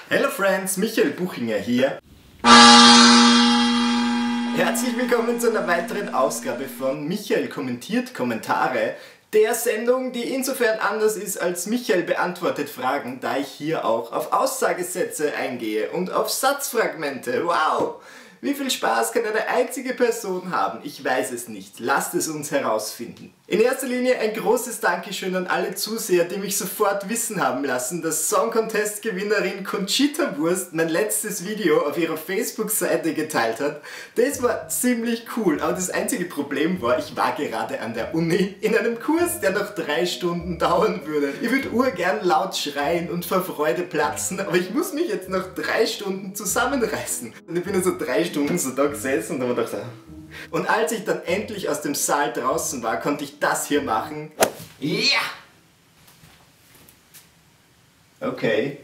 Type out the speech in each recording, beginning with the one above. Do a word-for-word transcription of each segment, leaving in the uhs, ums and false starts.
Hello Friends, Michael Buchinger hier. Herzlich willkommen zu einer weiteren Ausgabe von Michael kommentiert Kommentare, der Sendung, die insofern anders ist als Michael beantwortet Fragen, da ich hier auch auf Aussagesätze eingehe und auf Satzfragmente. Wow! Wie viel Spaß kann eine einzige Person haben? Ich weiß es nicht. Lasst es uns herausfinden. In erster Linie ein großes Dankeschön an alle Zuseher, die mich sofort wissen haben lassen, dass Song Contest Gewinnerin Conchita Wurst mein letztes Video auf ihrer Facebook-Seite geteilt hat. Das war ziemlich cool, aber das einzige Problem war, ich war gerade an der Uni in einem Kurs, der noch drei Stunden dauern würde. Ich würde urgern laut schreien und vor Freude platzen, aber ich muss mich jetzt noch drei Stunden zusammenreißen. Und ich bin also drei Stunden so da gesessen und habe gedacht, und als ich dann endlich aus dem Saal draußen war, konnte ich das hier machen. Ja! Okay.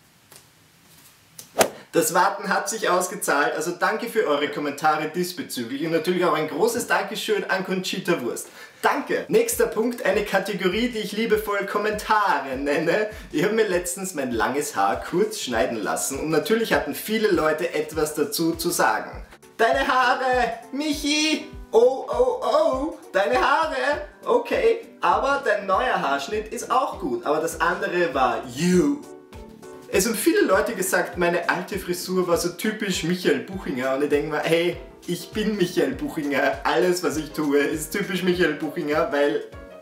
Das Warten hat sich ausgezahlt, also danke für eure Kommentare diesbezüglich und natürlich auch ein großes Dankeschön an Conchita Wurst. Danke! Nächster Punkt, eine Kategorie, die ich liebevoll Kommentare nenne. Ich habe mir letztens mein langes Haar kurz schneiden lassen und natürlich hatten viele Leute etwas dazu zu sagen. Deine Haare, Michi! Oh, oh, oh! Deine Haare! Okay, aber dein neuer Haarschnitt ist auch gut, aber das andere war you. Es haben viele Leute gesagt, meine alte Frisur war so typisch Michael Buchinger und ich denke mir, hey, ich bin Michael Buchinger, alles was ich tue ist typisch Michael Buchinger, weil...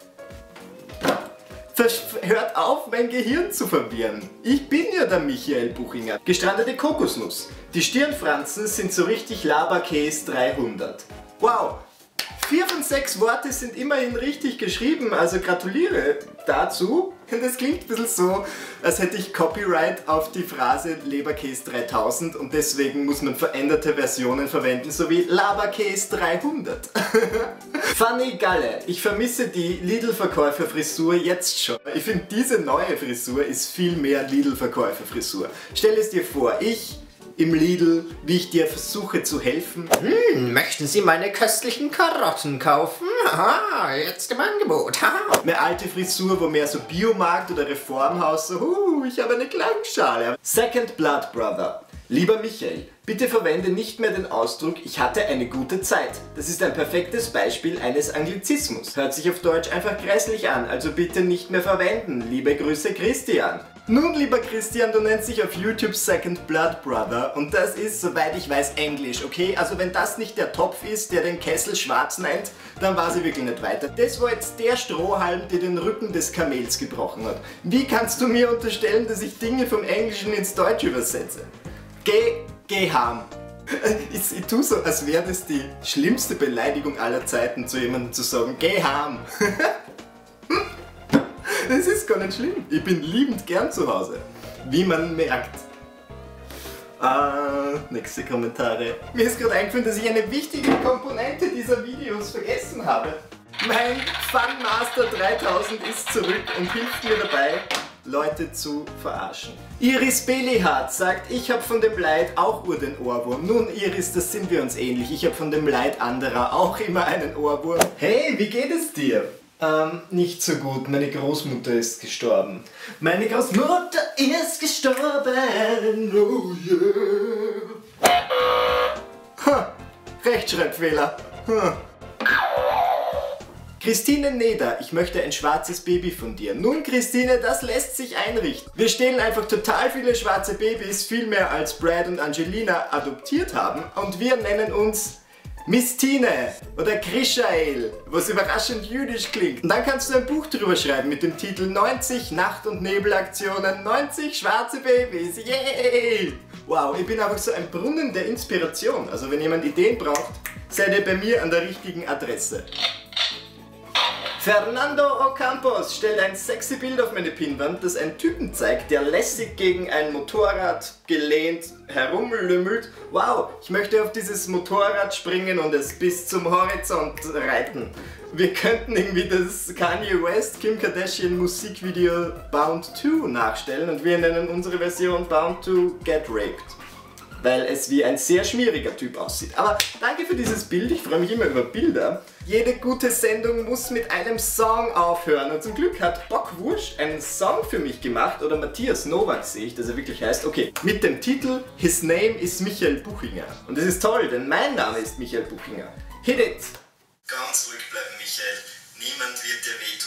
Hört auf, mein Gehirn zu verwirren. Ich bin ja der Michael Buchinger. Gestrandete Kokosnuss. Die Stirnfransen sind so richtig Laberkäse dreihundert. Wow! Vier von sechs Worte sind immerhin richtig geschrieben, also gratuliere dazu. Das klingt ein bisschen so, als hätte ich Copyright auf die Phrase Leberkäse dreitausend und deswegen muss man veränderte Versionen verwenden, so wie Laberkäse dreihundert. Fanny Galle, ich vermisse die Lidl-Verkäufer-Frisur jetzt schon. Ich finde, diese neue Frisur ist viel mehr Lidl-Verkäufer-Frisur. Stell es dir vor, ich im Lidl, wie ich dir versuche zu helfen. Hm, möchten Sie meine köstlichen Karotten kaufen? Aha, jetzt im Angebot. Haha. Eine alte Frisur, wo mehr so Biomarkt oder Reformhaus so, uh, ich habe eine Klangschale. Second Blood Brother. Lieber Michael, bitte verwende nicht mehr den Ausdruck, ich hatte eine gute Zeit. Das ist ein perfektes Beispiel eines Anglizismus. Hört sich auf Deutsch einfach grässlich an, also bitte nicht mehr verwenden. Liebe Grüße, Christian. Nun, lieber Christian, du nennst dich auf YouTube Second Blood Brother und das ist, soweit ich weiß, Englisch, okay? Also wenn das nicht der Topf ist, der den Kessel schwarz nennt, dann war sie wirklich nicht weiter. Das war jetzt der Strohhalm, der den Rücken des Kamels gebrochen hat. Wie kannst du mir unterstellen, dass ich Dinge vom Englischen ins Deutsche übersetze? Geh, geh heim. Ich, ich tue so, als wäre das die schlimmste Beleidigung aller Zeiten, zu jemandem zu sagen, geh heim. Das ist gar nicht schlimm. Ich bin liebend gern zu Hause. Wie man merkt. Ah, nächste Kommentare. Mir ist gerade eingefallen, dass ich eine wichtige Komponente dieser Videos vergessen habe. Mein Funmaster dreitausend ist zurück und hilft mir dabei, Leute zu verarschen. Iris Belihardt sagt, ich habe von dem Leid auch ur den Ohrwurm. Nun Iris, das sind wir uns ähnlich. Ich habe von dem Leid anderer auch immer einen Ohrwurm. Hey, wie geht es dir? Ähm, nicht so gut. Meine Großmutter ist gestorben. Meine Großmutter ist gestorben. Oh yeah. Ha, Rechtschreibfehler. Ha. Christine Neder, ich möchte ein schwarzes Baby von dir. Nun Christine, das lässt sich einrichten. Wir stehlen einfach total viele schwarze Babys, viel mehr als Brad und Angelina adoptiert haben. Und wir nennen uns Miss Tine oder Krishael, was überraschend jüdisch klingt. Und dann kannst du ein Buch drüber schreiben mit dem Titel neunzig Nacht- und Nebelaktionen, neunzig schwarze Babys, yay! Wow, ich bin einfach so ein Brunnen der Inspiration. Also wenn jemand Ideen braucht, seid ihr bei mir an der richtigen Adresse. Fernando Ocampos stellt ein sexy Bild auf meine Pinnwand, das einen Typen zeigt, der lässig gegen ein Motorrad gelehnt herumlümmelt. Wow, ich möchte auf dieses Motorrad springen und es bis zum Horizont reiten. Wir könnten irgendwie das Kanye West Kim Kardashian Musikvideo Bound to nachstellen und wir nennen unsere Version Bound to Get Raped. weil es wie ein sehr schmieriger Typ aussieht. Aber danke für dieses Bild, ich freue mich immer über Bilder. Jede gute Sendung muss mit einem Song aufhören und zum Glück hat Bockwurst einen Song für mich gemacht, oder Matthias Nowak sehe ich, dass er wirklich heißt, okay, mit dem Titel His Name is Michael Buchinger. Und das ist toll, denn mein Name ist Michael Buchinger. Hit it! Ganz ruhig bleiben, Michael. Niemand wird dir wehtun.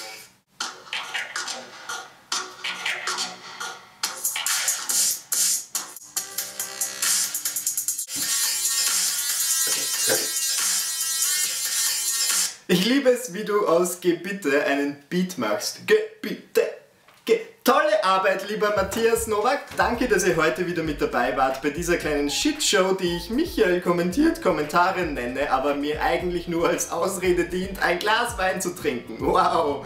Ich liebe es, wie du aus Gebitte einen Beat machst. Gebitte. Ge Tolle Arbeit, lieber Matthias Nowak. Danke, dass ihr heute wieder mit dabei wart bei dieser kleinen Shitshow, die ich Michael kommentiert Kommentare nenne, aber mir eigentlich nur als Ausrede dient, ein Glas Wein zu trinken. Wow.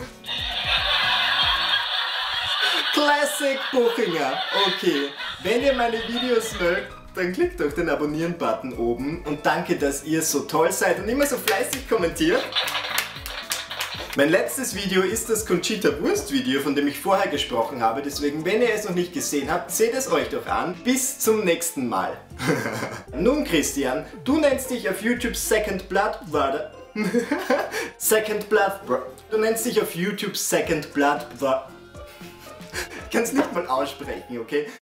Classic Buchinger. Okay, wenn ihr meine Videos mögt, dann klickt auf den Abonnieren-Button oben und danke, dass ihr so toll seid und immer so fleißig kommentiert. Mein letztes Video ist das Conchita Wurst Video, von dem ich vorher gesprochen habe, deswegen, wenn ihr es noch nicht gesehen habt, seht es euch doch an. Bis zum nächsten Mal. Nun Christian, du nennst dich auf YouTube Second Blood Brother. Second Blood Bro. Du nennst dich auf YouTube Second Blood Bro. Ich kann es nicht mal aussprechen, okay?